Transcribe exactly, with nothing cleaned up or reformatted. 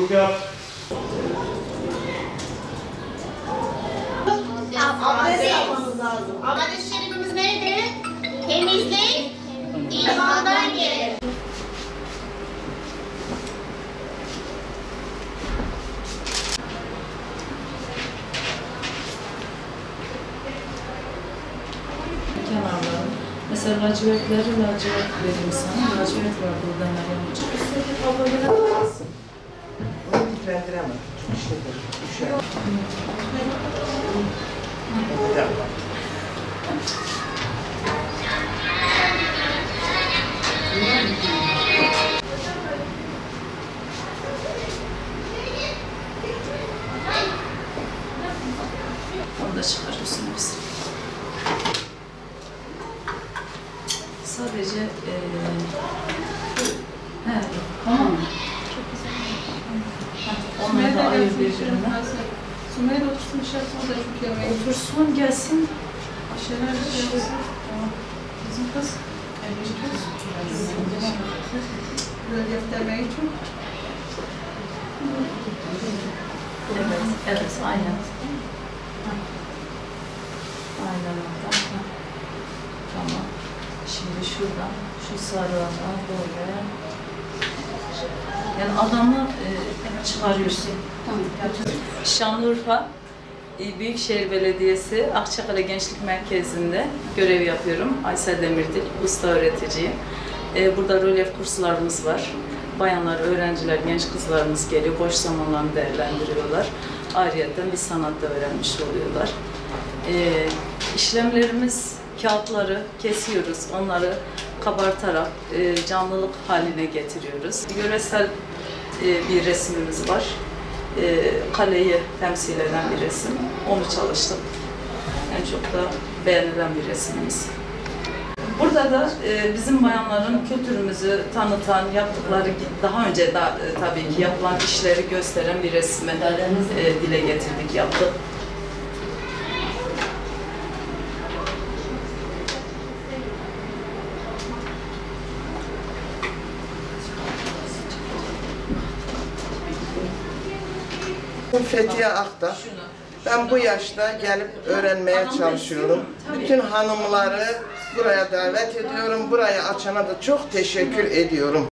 yap. Abdest almamız lazım. Abdest şerifimiz neydi? Temizlik imandan gelir. Kenarları. Mesela lacivertleri lacivert vereyim sana. Lacivert var burada Meryem Hoca. Üstteki tablo verebilirsin. Onu diklendiremem. Çok şeydir. Düşer. Bir dakika. Onu da çıkarıyorsun biz. Sadece eee he, tamam mı? Çok güzel. Onları da ayır birbirine. Sümeyye de otursun dışarısı da çok yemeği. Otursun gelsin. Şeyler bir şey olsun. Bizim kız. Böyle deftermeyi çok. Evet, evet, aynen. Aynen orada. Tamam. Şimdi şuradan, şu sarığa böyle. Yani adamı e, çıkarıyorsun. Tamam. Şanlıurfa e, Büyükşehir Belediyesi Akçakale Gençlik Merkezi'nde görev yapıyorum. Aysel Demirdil, usta öğreticiyim. E, burada rölyef kurslarımız var. Bayanlar, öğrenciler, genç kızlarımız geliyor, boş zamanlarını değerlendiriyorlar. Ayrıyeten bir sanat da öğrenmiş oluyorlar. E, işlemlerimiz, kağıtları kesiyoruz, onları kabartarak e, canlılık haline getiriyoruz. Yöresel e, bir resimimiz var. E, kaleyi temsil eden bir resim. Onu çalıştım. En çok da beğenilen bir resimimiz. Burada da e, bizim bayanların kültürümüzü tanıtan, yaptıkları, daha önce da e, tabii ki yapılan işleri gösteren bir resmi e, dile getirdik, yaptık. Fethiye Akta. Ben bu yaşta gelip öğrenmeye çalışıyorum. Bütün hanımları buraya davet ediyorum. Burayı açana da çok teşekkür ediyorum.